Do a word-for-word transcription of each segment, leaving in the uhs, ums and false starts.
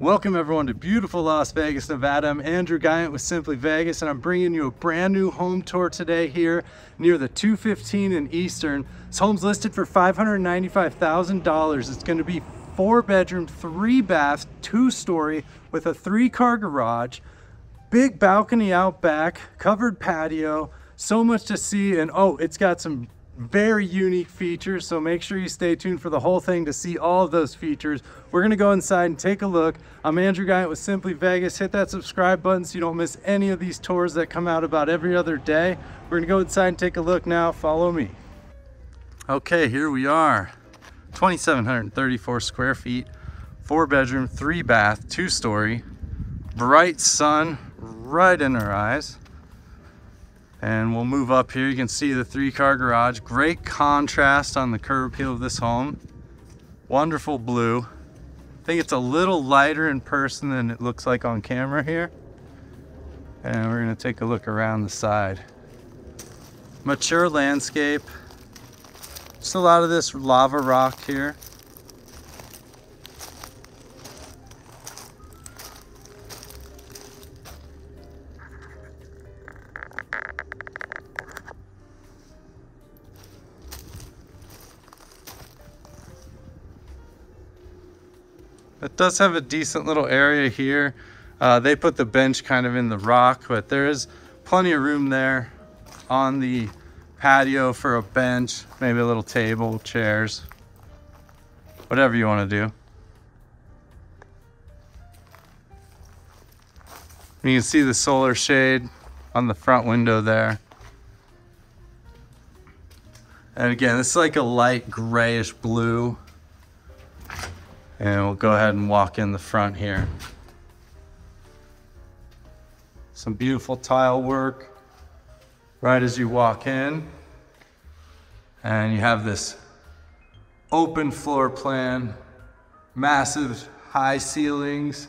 Welcome everyone to beautiful Las Vegas, Nevada. I'm Andrew Guiant with Simply Vegas, and I'm bringing you a brand new home tour today here near the two fifteen in Eastern. This home's listed for five hundred ninety-five thousand dollars. It's going to be four bedroom, three bath, two story with a three car garage, big balcony out back, covered patio, so much to see. And oh, it's got some very unique features, so make sure you stay tuned for the whole thing to see all of those features. We're gonna go inside and take a look. I'm Andrew Guiant with Simply Vegas. Hit that subscribe button so you don't miss any of these tours that come out about every other day. We're gonna go inside and take a look now. Follow me. Okay, here we are. two thousand seven hundred thirty-four square feet, four bedroom, three bath, two story, bright sun right in our eyes. And we'll move up here. You can see the three car garage. Great contrast on the curb appeal of this home. Wonderful blue. I think it's a little lighter in person than it looks like on camera here. And we're gonna take a look around the side. Mature landscape. Just a lot of this lava rock here. It does have a decent little area here. Uh, they put the bench kind of in the rock, but there is plenty of room there on the patio for a bench, maybe a little table, chairs, whatever you want to do. You can see the solar shade on the front window there. And again, this is like a light grayish blue. And we'll go ahead and walk in the front here. Some beautiful tile work right as you walk in. And you have this open floor plan, massive high ceilings,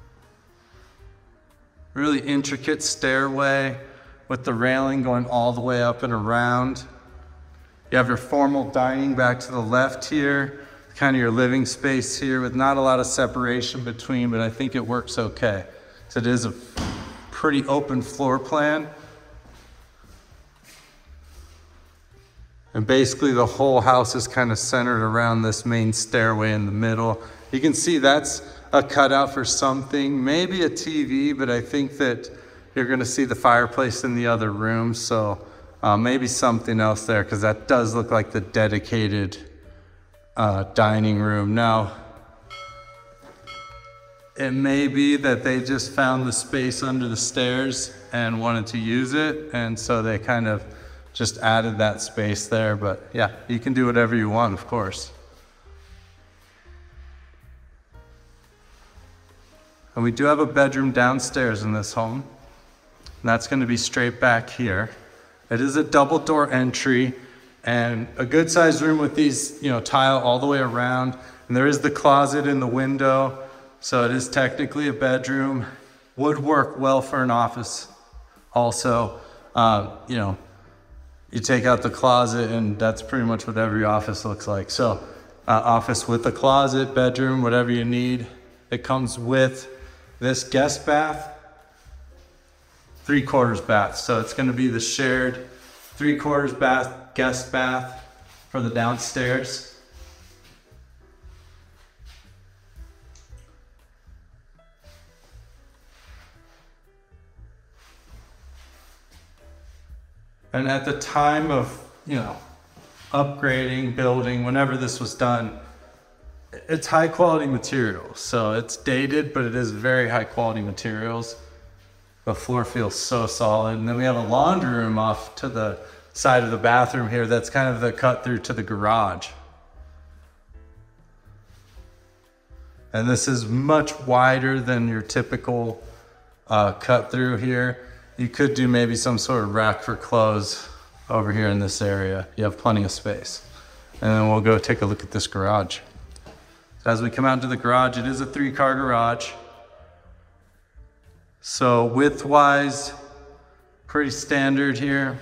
really intricate stairway with the railing going all the way up and around. You have your formal dining back to the left here. Kind of your living space here with not a lot of separation between, but I think it works okay. So it is a pretty open floor plan. And basically the whole house is kind of centered around this main stairway in the middle. You can see that's a cutout for something, maybe a T V, but I think that you're gonna see the fireplace in the other room. So uh, maybe something else there, because that does look like the dedicated Uh, dining room. Now, it may be that they just found the space under the stairs and wanted to use it, and so they kind of just added that space there. But yeah, you can do whatever you want, of course. And we do have a bedroom downstairs in this home, and that's going to be straight back here. It is a double door entry, and a good sized room with these, you know, tile all the way around. And there is the closet in the window. So it is technically a bedroom. Would work well for an office also. Uh, you know, you take out the closet and that's pretty much what every office looks like. So uh, office with a closet, bedroom, whatever you need. It comes with this guest bath, three quarters bath. So it's gonna be the shared three quarters bath, guest bath for the downstairs. And at the time of, you know, upgrading, building, whenever this was done, it's high quality materials. So it's dated, but it is very high quality materials. The floor feels so solid. And then we have a laundry room off to the side of the bathroom here. That's kind of the cut through to the garage. And this is much wider than your typical uh, cut through here. You could do maybe some sort of rack for clothes over here in this area. You have plenty of space. And then we'll go take a look at this garage. So as we come out to the garage, it is a three car garage. So width-wise, pretty standard here.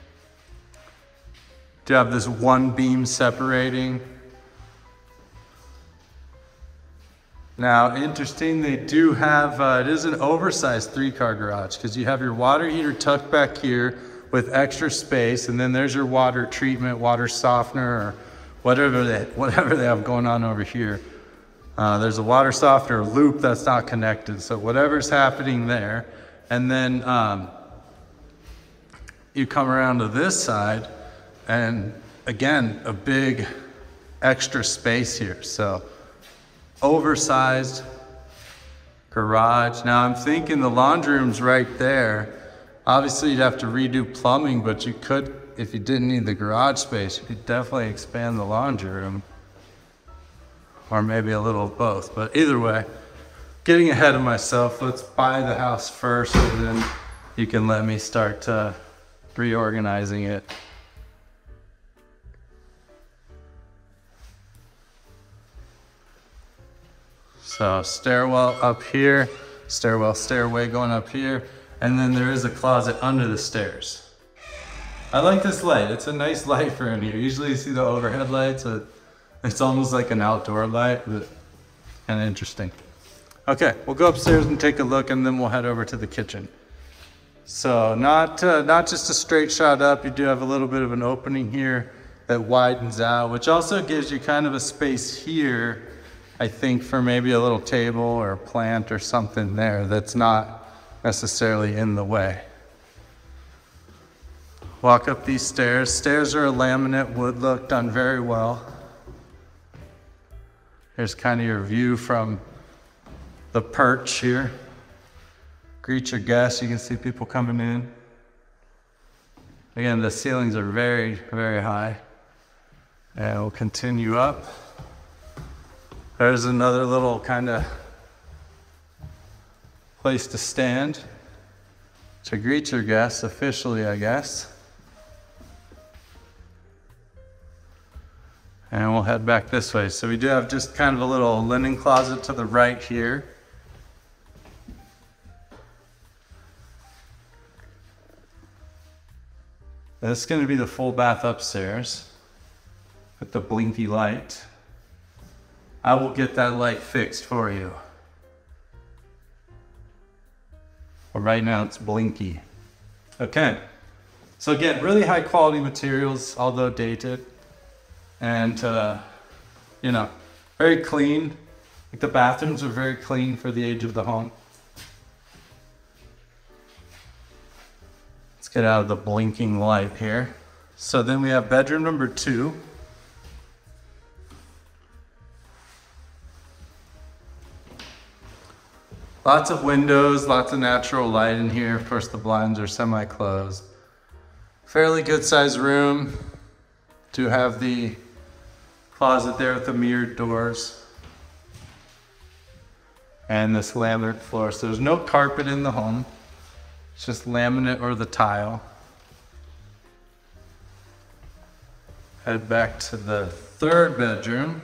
Do have this one beam separating. Now, interesting, they do have, uh, it is an oversized three-car garage because you have your water heater tucked back here with extra space, and then there's your water treatment, water softener, or whatever they, whatever they have going on over here. Uh, there's a water softener loop that's not connected, so whatever's happening there. And then um, you come around to this side, and again, a big extra space here. So oversized garage. Now I'm thinking the laundry room's right there. Obviously you'd have to redo plumbing, but you could, if you didn't need the garage space, you could definitely expand the laundry room. Or maybe a little of both, but either way, getting ahead of myself, let's buy the house first, and then you can let me start uh, reorganizing it. So stairwell up here, stairwell, stairway going up here, and then there is a closet under the stairs. I like this light. It's a nice light for in here. Usually you see the overhead lights, but it's almost like an outdoor light, but kind of interesting. Okay, we'll go upstairs and take a look, and then we'll head over to the kitchen. So not, uh, not just a straight shot up, you do have a little bit of an opening here that widens out, which also gives you kind of a space here, I think, for maybe a little table or a plant or something there that's not necessarily in the way. Walk up these stairs. Stairs are a laminate wood look, done very well. Here's kind of your view from the perch here. Greet your guests. You can see people coming in. Again, the ceilings are very, very high. And we'll continue up. There's another little kind of place to stand to greet your guests officially, I guess. And we'll head back this way. So we do have just kind of a little linen closet to the right here. This is going to be the full bath upstairs with the blinky light. I will get that light fixed for you. But right now it's blinky. Okay. So again, really high quality materials, although dated. And, uh, you know, very clean. Like the bathrooms are very clean for the age of the home. Let's get out of the blinking light here. So then we have bedroom number two. Lots of windows, lots of natural light in here. Of course, the blinds are semi-closed. Fairly good sized room. Do have the closet there with the mirrored doors. And this laminate floor. So there's no carpet in the home. It's just laminate or the tile. Head back to the third bedroom.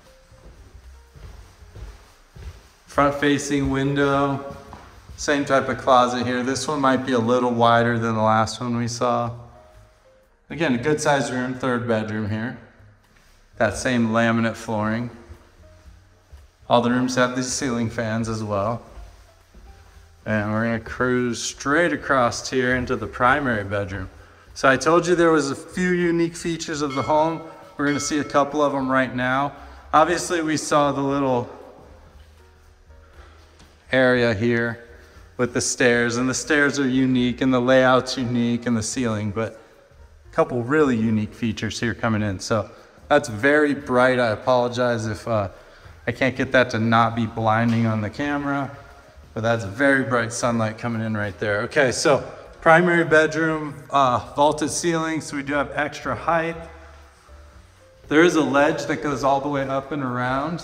Front facing window. Same type of closet here. This one might be a little wider than the last one we saw. Again, a good sized room, third bedroom here. That same laminate flooring. All the rooms have these ceiling fans as well. And we're gonna cruise straight across here into the primary bedroom. So I told you there was a few unique features of the home. We're gonna see a couple of them right now. Obviously we saw the little area here with the stairs, and the stairs are unique and the layout's unique and the ceiling, but a couple really unique features here coming in. So that's very bright. I apologize if uh, I can't get that to not be blinding on the camera, but that's very bright sunlight coming in right there. Okay, so primary bedroom, uh, vaulted ceiling, so we do have extra height. There is a ledge that goes all the way up and around.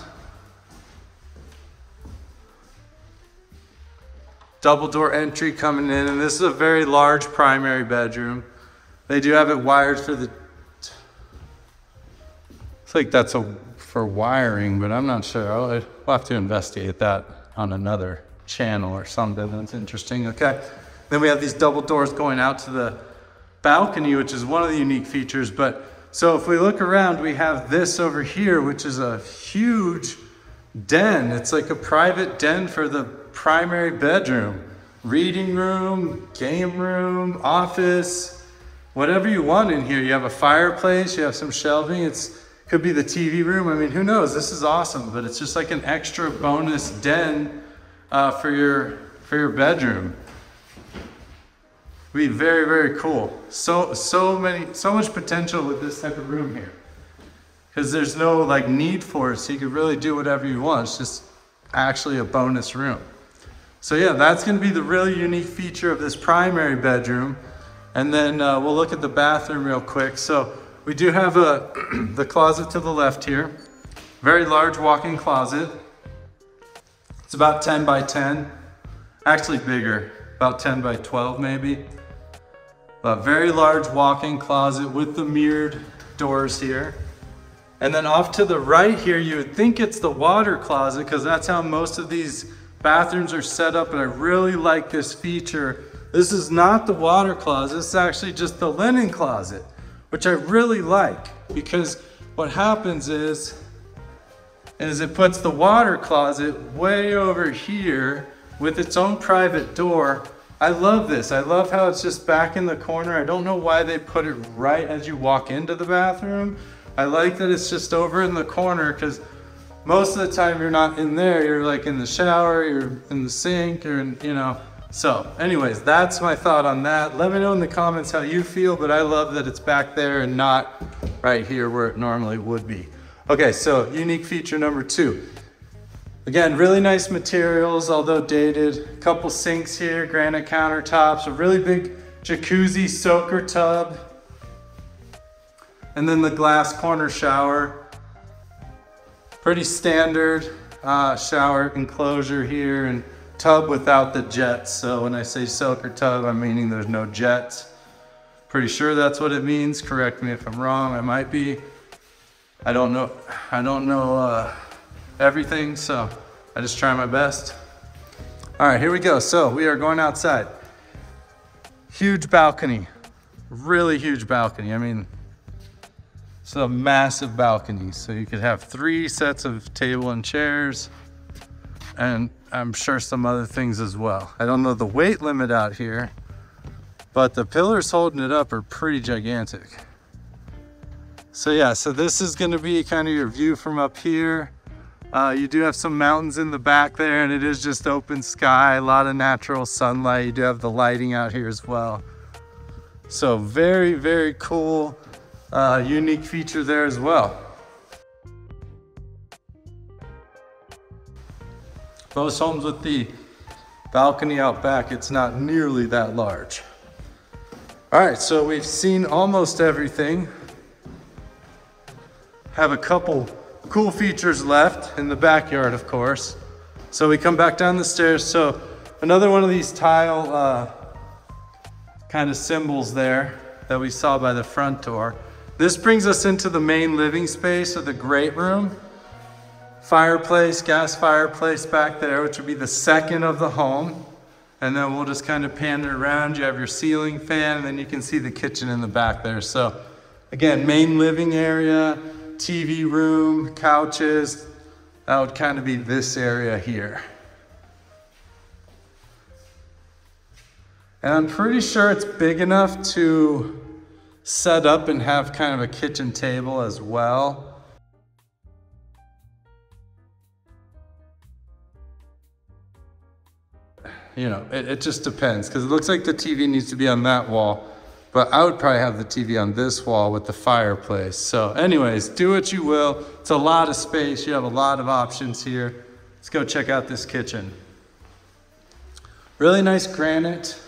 Double door entry coming in, and this is a very large primary bedroom. They do have it wired for the, I think that's a, for wiring, but I'm not sure. I'll, we'll have to investigate that on another channel or something. That's interesting. Okay. Then we have these double doors going out to the balcony, which is one of the unique features. But so if we look around, we have this over here, which is a huge den. It's like a private den for the primary bedroom. Reading room, game room, office, whatever you want in here. You have a fireplace, you have some shelving. It's could be the T V room. I mean, who knows? This is awesome, but it's just like an extra bonus den uh, for your for your bedroom. Be very, very cool. So so many so much potential with this type of room here, because there's no like need for it, so you could really do whatever you want. It's just actually a bonus room. So yeah, that's going to be the really unique feature of this primary bedroom. And then uh, we'll look at the bathroom real quick. So we do have a the closet to the left here. Very large walk-in closet. It's about ten by ten, actually bigger, about ten by twelve maybe. A very large walk-in closet with the mirrored doors here. And then off to the right here, you would think it's the water closet, because that's how most of these bathrooms are set up, and I really like this feature. This is not the water closet, this is actually just the linen closet, which I really like, because what happens is, is it puts the water closet way over here with its own private door. I love this. I love how it's just back in the corner. I don't know why they put it right as you walk into the bathroom. I like that it's just over in the corner, because most of the time you're not in there. You're like in the shower, you're in the sink, or in, you know. So anyways, that's my thought on that. Let me know in the comments how you feel, but I love that it's back there and not right here where it normally would be. Okay, so unique feature number two. Again, really nice materials, although dated. A couple sinks here, granite countertops, a really big jacuzzi soaker tub, and then the glass corner shower. Pretty standard uh, shower enclosure here, and tub without the jets. So when I say soaker tub, I'm meaning there's no jets. Pretty sure that's what it means. Correct me if I'm wrong. I might be. I don't know. I don't know uh, everything, so I just try my best. All right, here we go. So we are going outside. Huge balcony, really huge balcony. I mean, it's a massive balcony. So you could have three sets of table and chairs, and I'm sure some other things as well. I don't know the weight limit out here, but the pillars holding it up are pretty gigantic. So yeah, so this is gonna be kind of your view from up here. Uh, you do have some mountains in the back there, and it is just open sky, a lot of natural sunlight. You do have the lighting out here as well. So very, very cool, uh, unique feature there as well. Most homes with the balcony out back, it's not nearly that large. All right, so we've seen almost everything. Have a couple cool features left in the backyard, of course. So we come back down the stairs. So another one of these tile uh, kind of symbols there that we saw by the front door. This brings us into the main living space of the great room. Fireplace, gas fireplace back there, which would be the second of the home. And then we'll just kind of pan it around. You have your ceiling fan, and then you can see the kitchen in the back there. So again, main living area, T V room, couches. That would kind of be this area here. And I'm pretty sure it's big enough to set up and have kind of a kitchen table as well. You know, it, it just depends, because it looks like the T V needs to be on that wall, but I would probably have the T V on this wall with the fireplace. So anyways, do what you will. It's a lot of space. You have a lot of options here. Let's go check out this kitchen. Really nice granite.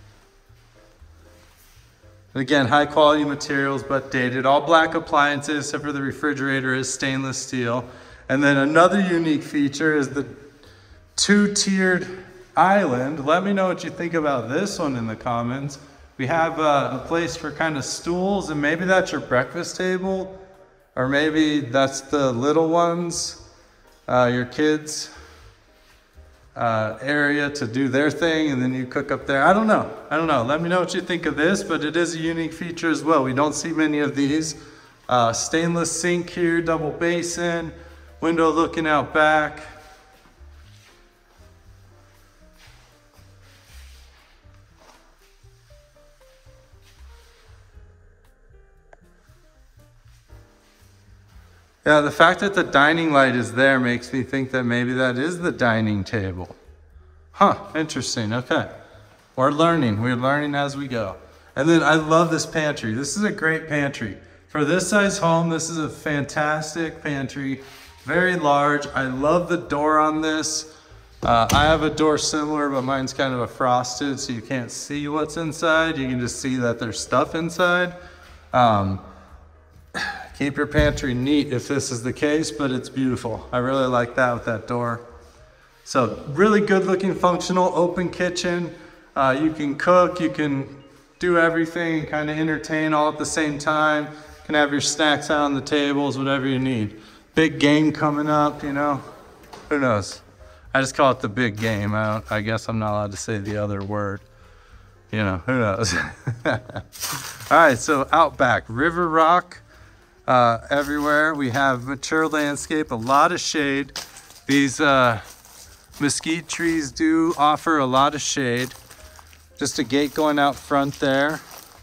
Again, high quality materials, but dated. All black appliances, except for the refrigerator is stainless steel. And then another unique feature is the two-tiered island. Let me know what you think about this one in the comments. We have uh, a place for kind of stools, and maybe that's your breakfast table, or maybe that's the little ones, uh, your kids' uh, area to do their thing, and then you cook up there. I don't know. I don't know. Let me know what you think of this, but it is a unique feature as well. We don't see many of these. Uh, stainless sink here, double basin, Window looking out back. Yeah, the fact that the dining light is there makes me think that maybe that is the dining table. Huh, interesting, okay. We're learning, we're learning as we go. And then I love this pantry. This is a great pantry. For this size home, this is a fantastic pantry. Very large. I love the door on this. Uh, I have a door similar, but mine's kind of a frosted, so you can't see what's inside. You can just see that there's stuff inside. Um, Keep your pantry neat if this is the case, but it's beautiful. I really like that with that door. So really good looking, functional, open kitchen. Uh, you can cook, you can do everything, kind of entertain all at the same time. You can have your snacks out on the tables, whatever you need. Big game coming up, you know, who knows? I just call it the big game. I, don't, I guess I'm not allowed to say the other word. You know, who knows? All right, so out back, river rock. Uh, everywhere. We have mature landscape, a lot of shade. These uh, mesquite trees do offer a lot of shade. Just a gate going out front there.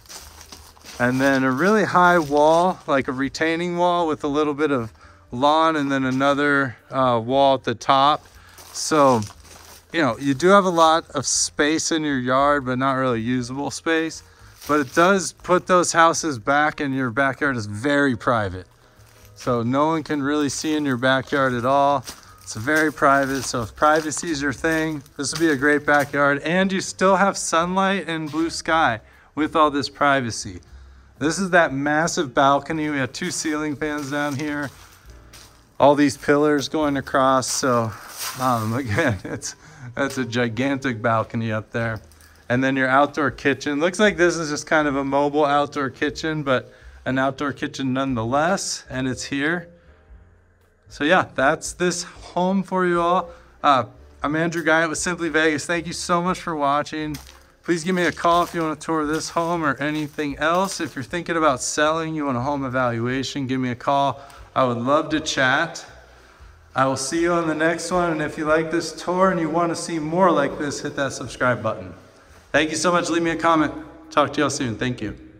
And then a really high wall, like a retaining wall with a little bit of lawn, and then another uh, wall at the top. So, you know, you do have a lot of space in your yard, but not really usable space. But it does put those houses back, and your backyard is very private. So no one can really see in your backyard at all. It's very private, so if privacy is your thing, this would be a great backyard. And you still have sunlight and blue sky with all this privacy. This is that massive balcony. We have two ceiling fans down here. All these pillars going across. So um, again, it's, that's a gigantic balcony up there. And then your outdoor kitchen. Looks like this is just kind of a mobile outdoor kitchen, but an outdoor kitchen nonetheless, and it's here. So yeah, that's this home for you all. Uh, I'm Andrew Guiant with Simply Vegas. Thank you so much for watching. Please give me a call if you want to tour this home or anything else. If you're thinking about selling, you want a home evaluation, give me a call. I would love to chat. I will see you on the next one, and if you like this tour and you want to see more like this, hit that subscribe button. Thank you so much. Leave me a comment. Talk to y'all soon. Thank you.